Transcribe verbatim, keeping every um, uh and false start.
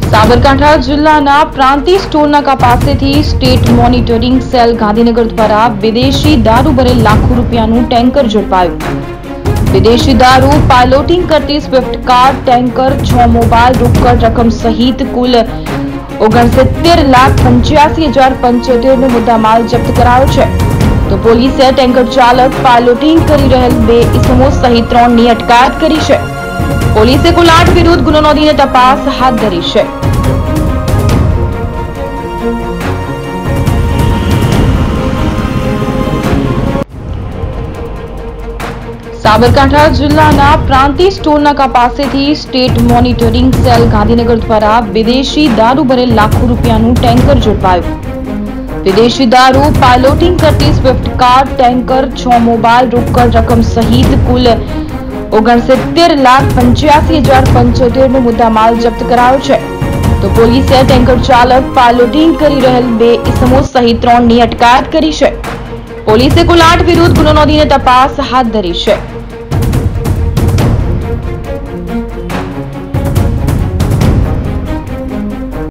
સાબરકાંઠા જિલ્લાના પ્રાંતિજ ટોલનાકા પાસેથી state monitoring cell Gandhinagar દ્વારા વિદેશી દારૂ ભરેલ લાખો રૂપિયાનું ટેન્કર ઝડપાયું। વિદેશી દારૂ પાયલોટિંગ કરતી સ્વિફ્ટ કાર, ટેન્કર, છ મોબાઈલ, રોકડ રકમ સહિત કુલ ઓગણસિત્તેર લાખ પંચ્યાસી હજાર પંચોતેર નો મુદ્દામાલ જપ્ત કરાયો છે। તો પોલીસે ટેન્કર ચાલક, પાયલોટિંગ કરી રહેલ બે ઇસમો સહિત ત્રણની અટકાયત કરી છે। પોલીસે કુલ આઠ વિરુદ્ધ ગુનો નોંધીને તપાસ હાથ ધરી છે। સાબરકાંઠા જિલ્લાના પ્રાંતિજ ટોલનાકા પાસેથી સ્ટેટ મોનિટરિંગ સેલ ગાંધીનગર દ્વારા વિદેશી દારૂ ભરેલ લાખો રૂપિયાનું ટેન્કર ઝડપાયું। વિદેશી દારૂ પાયલોટિંગ કરતી સ્વિફ્ટ કાર, ટેન્કર, છ મોબાઈલ, રોકડ રકમ સહિત કુલ ઓગણસિત્તેર લાખ પંચ્યાસી હજાર પંચોતેર નો મુદ્દામાલ જપ્ત કરાયો છે। તો પોલીસે ટેન્કર ચાલક, પાયલોટિંગ કરી રહેલ બે ઇસમો સહિત ત્રણની અટકાયત કરી છે। પોલીસે કુલ આઠ વિરુદ્ધ ગુનો નોંધીને તપાસ હાથ ધરી છે।